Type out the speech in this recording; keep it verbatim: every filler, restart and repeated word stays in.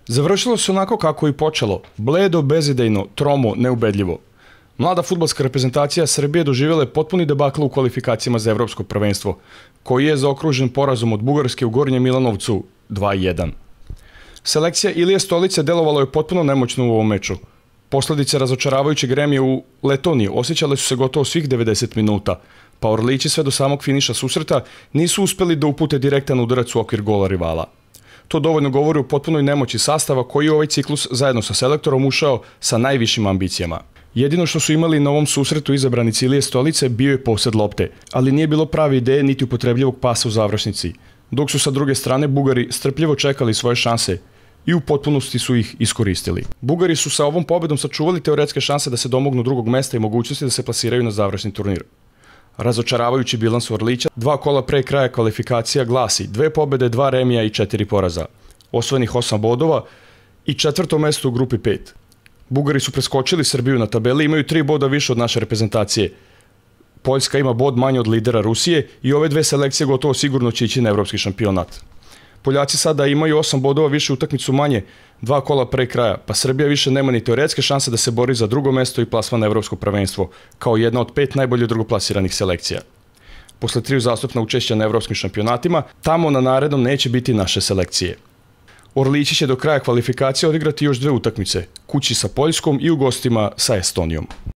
Završilo se onako kako i počelo, bledo, bezidejno, tromo, neubedljivo. Mlada fudbalska reprezentacija Srbije doživjela je potpuni debakl u kvalifikacijama za evropsko prvenstvo, koji je zaokružen porazom od Bugarske u Gornjem Milanovcu dva jedan. Selekcija Ilije Stolice delovalo je potpuno nemoćno u ovom meču. Posledice razočaravajućeg remija u Letoniji osjećale su se gotovo svih devedeset minuta, pa Orlići sve do samog finiša susreta nisu uspeli da upute direktan udarac u okvir gola rivala. To dovoljno govori o potpunoj nemoći sastava koji je ovaj ciklus zajedno sa selektorom ušao sa najvišim ambicijama. Jedino što su imali na ovom susretu izabranici Ilije Stolice bio je posed lopte, ali nije bilo prave ideje niti upotrebljivog pasa u završnici, dok su sa druge strane Bugari strpljivo čekali svoje šanse i u potpunosti su ih iskoristili. Bugari su sa ovom pobedom sačuvali teoretske šanse da se domognu drugog mesta i mogućnosti da se plasiraju na završni turnir. Razočaravajući bilans Orlića, dva kola pre kraja kvalifikacija glasi dve pobede, dva remija i četiri poraza, osvojenih osam bodova i četvrto mesto u grupi pet. Bugari su preskočili Srbiju na tabeli i imaju tri boda više od naše reprezentacije. Poljska ima bod manje od lidera Rusije i ove dve selekcije gotovo sigurno će ići na evropski šampionat. Poljaci sada imaju osam bodova više utakmicu manje, dva kola pre kraja, pa Srbija više nema ni teoretske šanse da se bori za drugo mesto i plasman na evropsko prvenstvo, kao jedna od pet najbolje drugoplasiranih selekcija. Posle triju zastupna učešća na evropskim šampionatima, tamo na narednom neće biti naše selekcije. Orlići će do kraja kvalifikacije odigrati još dve utakmice, kući sa Poljskom i u gostima sa Estonijom.